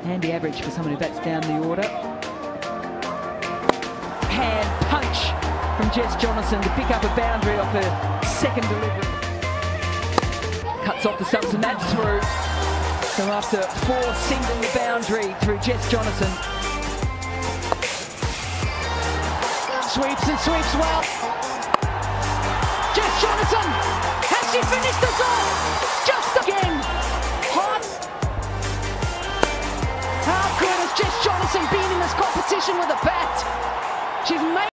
Handy average for someone who bats down the order. Hand punch from Jess Jonathan to pick up a boundary off her second delivery. Cuts off the stumps and that's through. So after 4 singling the boundary through Jess Jonathan. Sweeps and sweeps well. Jess Jonathan, has she finished us off? Just again. Hot. How good has Jess Jonathan been in this competition with a bat? She's made